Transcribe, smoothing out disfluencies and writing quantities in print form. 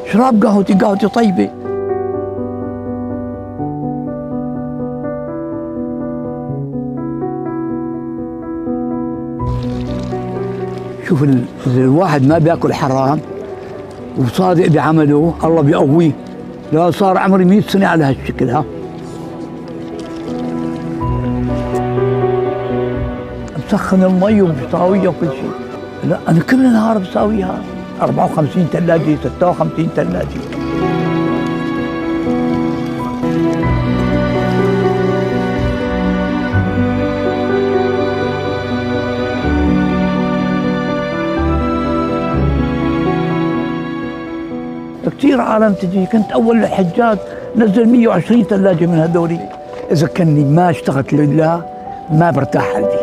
شراب قهوتي طيبة. شوف الواحد ما بياكل حرام وصادق بعمله الله بيقويه. لا صار عمري 100 سنة على هالشكل. ها بسخن المي وبساويها وكل شيء. لا أنا كل نهار بساويها. 54 ثلاجة 56 ثلاجة. كثير عالم تجي. كنت أول الحجاج نزل 120 ثلاجة من هذولي. إذا كني ما اشتغلت لله ما برتاح قلبي.